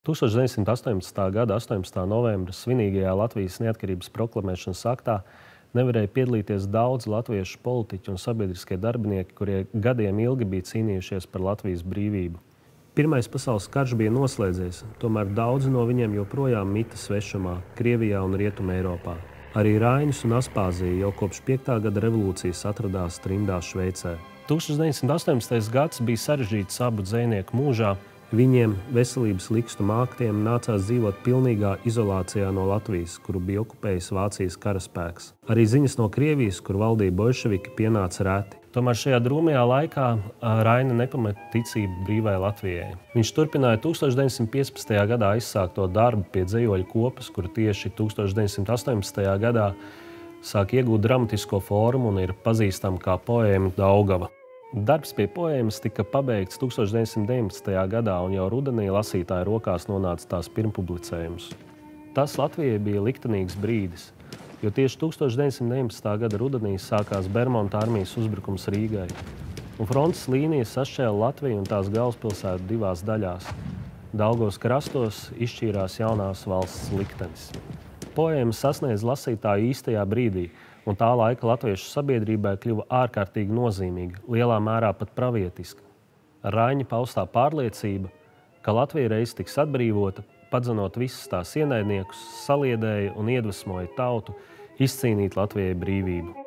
1918. gada 18. novembra svinīgajā Latvijas neatkarības proklamēšanas aktā nevarēja piedalīties daudz latviešu politiķu un sabiedriskie darbinieki, kurie gadiem ilgi bija cīnījušies par Latvijas brīvību. Pirmais pasaules karš bija noslēdzies, tomēr daudzi no viņiem joprojām mita svešumā, Krievijā un Rietumē Eiropā. Arī Rainis un Aspāzija jau kopš 5. gada revolūcijas atradās trimdā Šveicē. 1918. gads bija sarežģīts abu dzejnieku mūžā. Viņiem, veselības likstu māktiem, nācās dzīvot pilnīgā izolācijā no Latvijas, kuru bija okupējis Vācijas karaspēks. Arī ziņas no Krievijas, kur valdīja bolševiki, pienāca reti. Tomēr šajā drūmajā laikā Raina nepameta ticību brīvai Latvijai. Viņš turpināja 1915. gadā izsākto darbu pie dzejoļu kopas, kur tieši 1918. gadā sāk iegūt dramatisko formu un ir pazīstama kā poēma Daugava. Darbs pie poēmas tika pabeigts 1919. gadā, un jau rudenī lasītāju rokās nonāca tās pirmpublicējums. Tas Latvijai bija liktenīgs brīdis, jo tieši 1919. gada rudenī sākās Bermonta armijas uzbrukums Rīgai, un frontes līnijas sašķēla Latviju un tās galvaspilsētu divās daļās. Daugavas krastos izšķīrās jaunās valsts liktenis. Poēma sasniedz lasītāju īstajā brīdī, un tā laika latviešu sabiedrībai kļuva ārkārtīgi nozīmīga, lielā mērā pat pravietiska. Raņa paustā pārliecība, ka Latvija reiz tiks atbrīvota, padzenot visus tās ienaidniekus, saliedēja un iedvesmoja tautu izcīnīt Latvijai brīvību.